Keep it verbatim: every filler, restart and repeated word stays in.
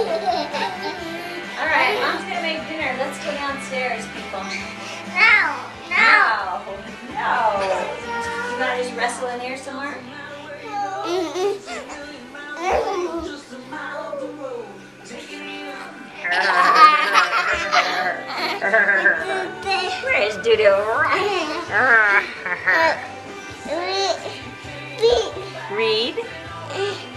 All right, Mom's gonna make dinner. Let's go downstairs, people. No, no. No, no. You wanna just wrestle in here somewhere? Where is Doodoo? Read.